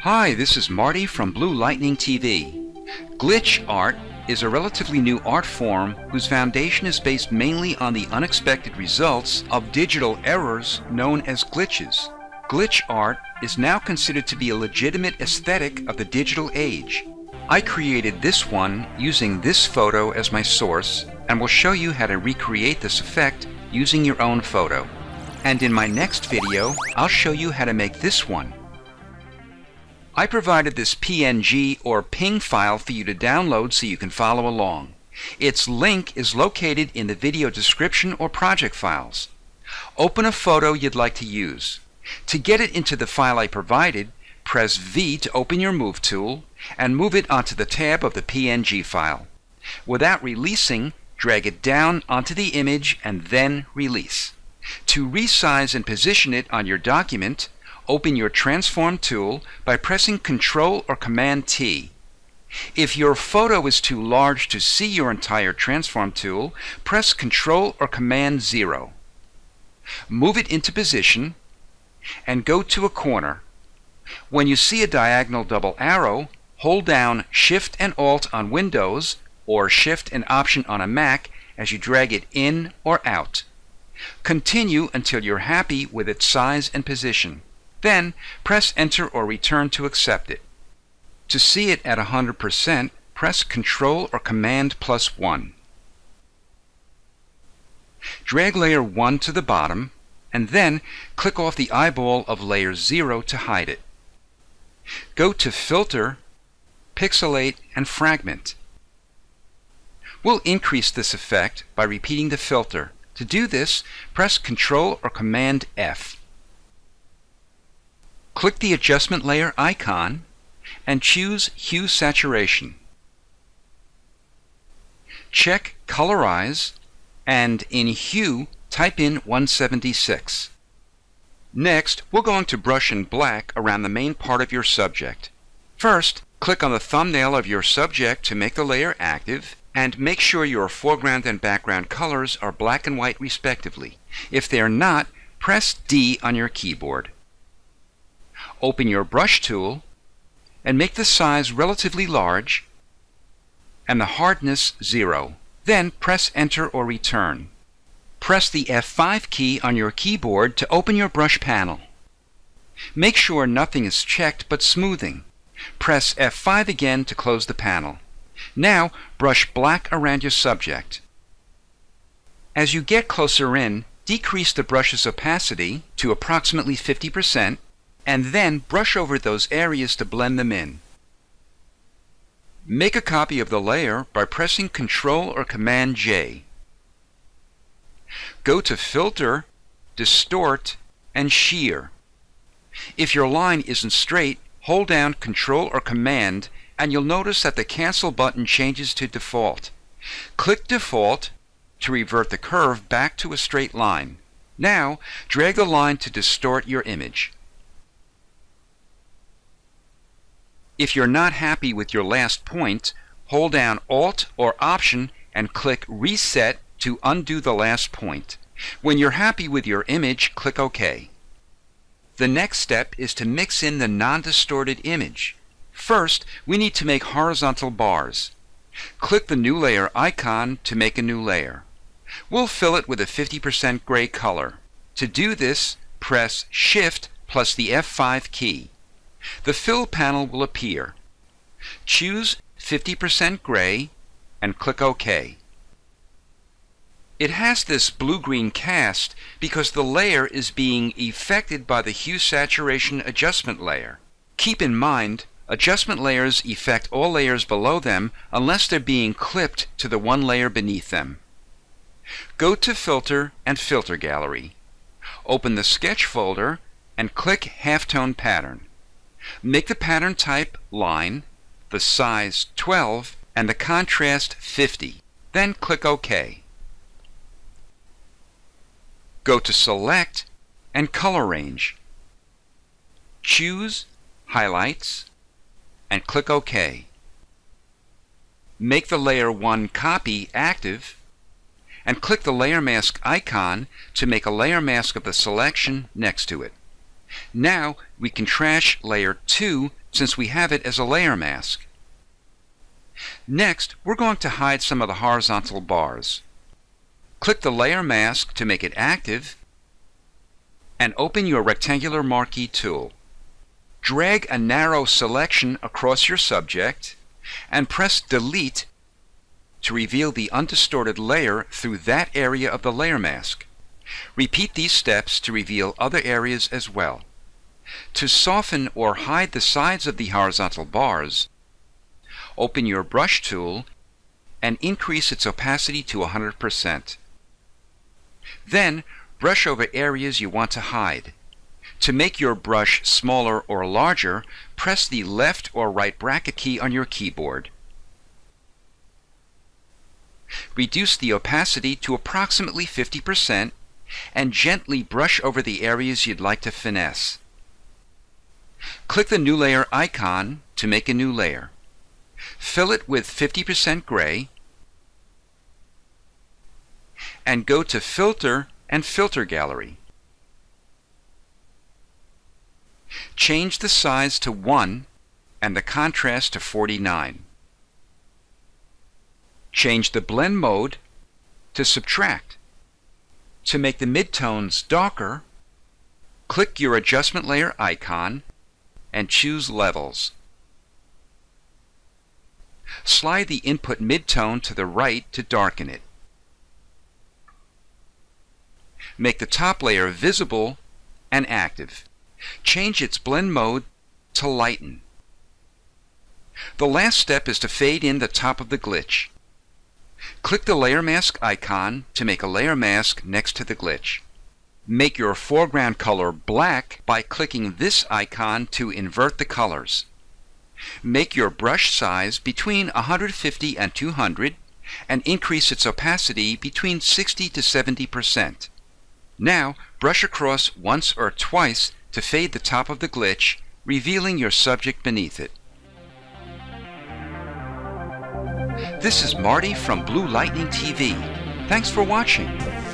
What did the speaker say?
Hi, this is Marty from Blue Lightning TV. Glitch art is a relatively new art form whose foundation is based mainly on the unexpected results of digital errors known as glitches. Glitch art is now considered to be a legitimate aesthetic of the digital age. I created this one using this photo as my source and will show you how to recreate this effect using your own photo. And in my next video, I'll show you how to make this one. I provided this PNG or PNG file for you to download so you can follow along. Its link is located in the video description or project files. Open a photo you'd like to use. To get it into the file I provided, press V to open your Move tool and move it onto the tab of the PNG file. Without releasing, drag it down onto the image and then release. To resize and position it on your document, open your Transform tool by pressing Ctrl or Command T. If your photo is too large to see your entire Transform tool, press Ctrl or Command 0. Move it into position and go to a corner. When you see a diagonal double arrow, hold down Shift and Alt on Windows or Shift and Option on a Mac as you drag it in or out. Continue until you're happy with its size and position. Then press Enter or Return to accept it. To see it at 100%, press Ctrl or Command +1. Drag layer 1 to the bottom and then click off the eyeball of layer 0 to hide it. Go to Filter, Pixelate, and Fragment. We'll increase this effect by repeating the filter. To do this, press Ctrl or Command F. Click the adjustment layer icon and choose Hue Saturation. Check Colorize and in Hue type in 176. Next, we're going to brush in black around the main part of your subject. First, click on the thumbnail of your subject to make the layer active and make sure your foreground and background colors are black and white respectively. If they are not, press D on your keyboard. Open your brush tool and make the size relatively large and the hardness 0. Then press Enter or Return. Press the F5 key on your keyboard to open your brush panel. Make sure nothing is checked but smoothing. Press F5 again to close the panel. Now brush black around your subject. As you get closer in, decrease the brush's opacity to approximately 50% and then brush over those areas to blend them in. Make a copy of the layer by pressing Ctrl or Command J. Go to Filter, Distort, and Shear. If your line isn't straight, hold down Ctrl or Command and you'll notice that the Cancel button changes to Default. Click Default to revert the curve back to a straight line. Now, drag the line to distort your image. If you're not happy with your last point, hold down Alt or Option and click Reset to undo the last point. When you're happy with your image, click OK. The next step is to mix in the non-distorted image. First, we need to make horizontal bars. Click the New Layer icon to make a new layer. We'll fill it with a 50% gray color. To do this, press Shift plus the F5 key. The Fill panel will appear. Choose 50% gray and click OK. It has this blue-green cast because the layer is being affected by the Hue Saturation adjustment layer. Keep in mind, adjustment layers affect all layers below them unless they're being clipped to the one layer beneath them. Go to Filter and Filter Gallery. Open the Sketch folder and click Halftone Pattern. Make the pattern type Line, the size 12, and the contrast 50. Then click OK. Go to Select and Color Range. Choose Highlights and click OK. Make the Layer 1 copy active and click the Layer Mask icon to make a layer mask of the selection next to it. Now we can trash layer 2 since we have it as a layer mask. Next, we're going to hide some of the horizontal bars. Click the layer mask to make it active and open your rectangular marquee tool. Drag a narrow selection across your subject and press Delete to reveal the undistorted layer through that area of the layer mask. Repeat these steps to reveal other areas as well. To soften or hide the sides of the horizontal bars, open your brush tool and increase its opacity to 100%. Then, brush over areas you want to hide. To make your brush smaller or larger, press the left or right bracket key on your keyboard. Reduce the opacity to approximately 50% and gently brush over the areas you'd like to finesse. Click the New Layer icon to make a new layer. Fill it with 50% gray and go to Filter and Filter Gallery. Change the size to 1 and the contrast to 49. Change the blend mode to subtract. To make the midtones darker, click your adjustment layer icon and choose Levels. Slide the input midtone to the right to darken it. Make the top layer visible and active. Change its blend mode to lighten. The last step is to fade in the top of the glitch. Click the layer mask icon to make a layer mask next to the glitch. Make your foreground color black by clicking this icon to invert the colors. Make your brush size between 150 and 200 and increase its opacity between 60 to 70%. Now, brush across once or twice to fade the top of the glitch, revealing your subject beneath it. This is Marty from Blue Lightning TV. Thanks for watching.